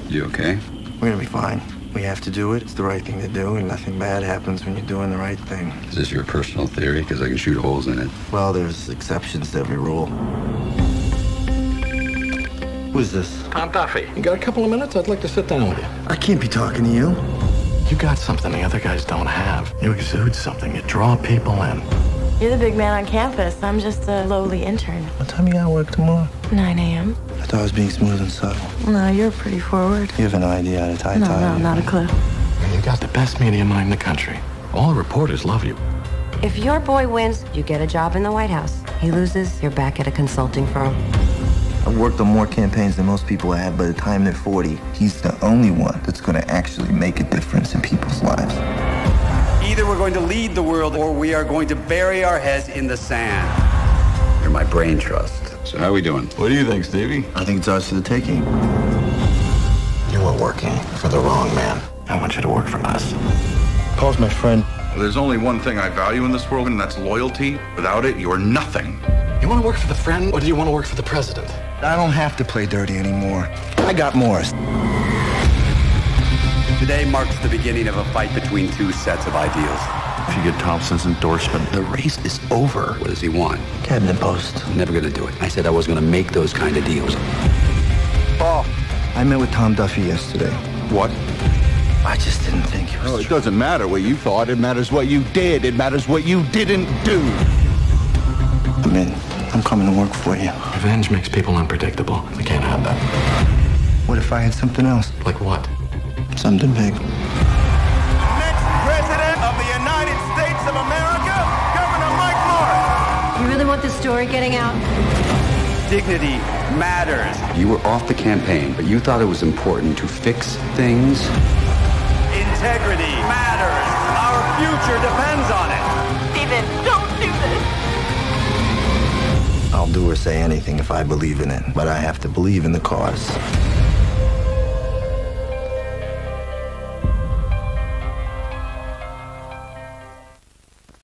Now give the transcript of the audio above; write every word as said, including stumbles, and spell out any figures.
You okay? We're gonna be fine. We have to do it. It's the right thing to do, and nothing bad happens when you're doing the right thing. Is this your personal theory? Because I can shoot holes in it. Well, there's exceptions to every rule. Who's this? Tom Duffy. You got a couple of minutes? I'd like to sit down with you. I can't be talking to you. You got something the other guys don't have. You exude something. You draw people in. You're the big man on campus. I'm just a lowly intern. What time you gotta work tomorrow? nine a.m. I thought I was being smooth and subtle. No, you're pretty forward. You have an idea how to tie No, tie. no, not a clue. And you got the best media mind in the country. All the reporters love you. If your boy wins, you get a job in the White House. He loses, you're back at a consulting firm. I've worked on more campaigns than most people have. By the time they're forty, he's the only one that's gonna actually make a difference in people's lives. Either we're going to lead the world or we are going to bury our heads in the sand. You're my brain trust. So how are we doing? What do you think, Stevie? I think it's ours for the taking. You were working for the wrong man. I want you to work for us. Paul's my friend. There's only one thing I value in this world, and that's loyalty. Without it, you're nothing. You want to work for the friend, or do you want to work for the president? I don't have to play dirty anymore. I got Morris. Today marks the beginning of a fight between two sets of ideals. If you get Thompson's endorsement, the race is over. What does he want? Cabinet post. I'm never gonna do it. I said I was gonna make those kind of deals. Paul, I met with Tom Duffy yesterday. What? I just didn't think it was Oh, it true. doesn't matter what you thought. It matters what you did. It matters what you didn't do. I'm in. I'm coming to work for you. Revenge makes people unpredictable. We can't have that. What if I had something else? Like what? Something big. Next president of the United States of America, Governor Mike Morris. You really want this story getting out? Dignity matters. You were off the campaign, but you thought it was important to fix things. Integrity matters. Our future depends on it. Steven, don't do this. I'll do or say anything if I believe in it, but I have to believe in the cause.